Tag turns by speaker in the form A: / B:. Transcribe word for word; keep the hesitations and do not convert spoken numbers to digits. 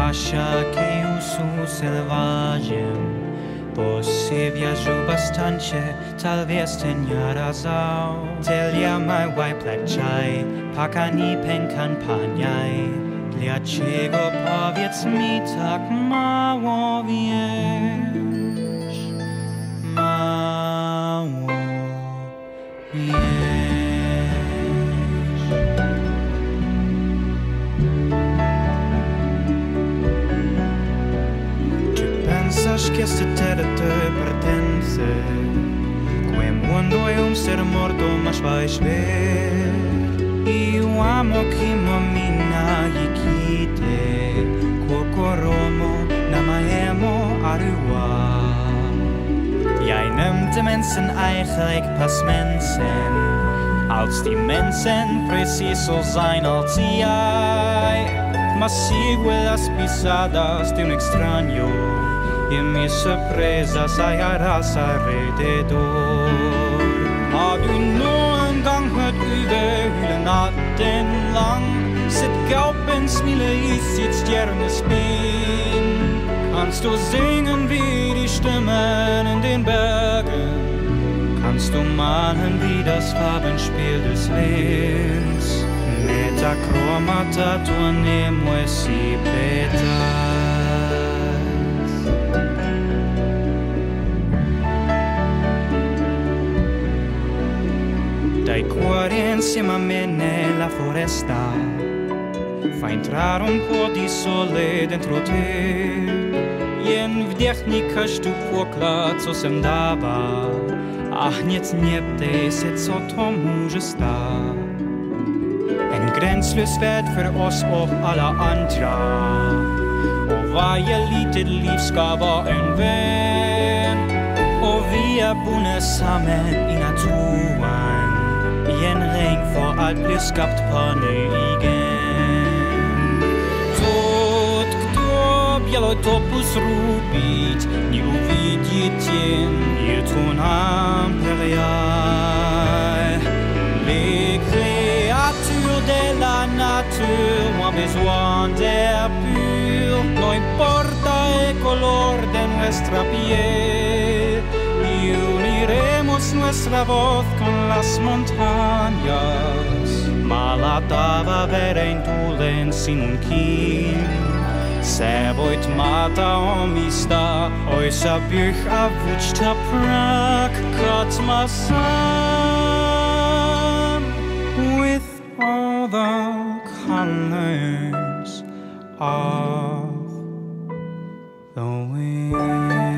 A: lascia che io su selvagem. Você viajou bastante, talvez tenha razão. Telha mai wai plechai, pakani penkan panyai. Dla czego powiedz mi tak mało wiesz? Mało wiesz. Pensas que este terra te pertence? Que o mundo é um ser morto, mas vais ver. E o amo que momina e quite, kokoromo namaemo arua. Jij neemt de mensen eigenlijk pas mensen, als die mensen precies zo zijn als jij. Mas sigue las pisadas de un extraño y mis sorpresas hallarás alrededor. Har du någon gång hört överhyllen natten lang, sett gaupen smile i sitt stjärnespinn? Kannst du singen wie die Stimmen in den Bergen? Kannst du malen wie das Farbenspiel des Winds? Metachromata tuonemo e si petas. Dai cuori insieme a me nella foresta, fa entrare un po' di sole dentro te. Jen wdechni każdy poklad, co sem dava, ach nic nie ptej se, co to może stać. En gränslös värld för oss och alla andra. Och varje litet liv ska vara en vän. Och vi är bundna samman i naturen. I en ring för allt blir skapt på ny igen. Тот, кто белой топус рубит, не увидит тень, и ту нам перья. De la nature ont besoin d'air pur, no importa el color de nuestra piel, y uniremos nuestra voz con las montañas. Malatava veren tulen sinunkin, se voit mata omista, oi sa bych a vučta prak, katmasan, with all the colors of the wind.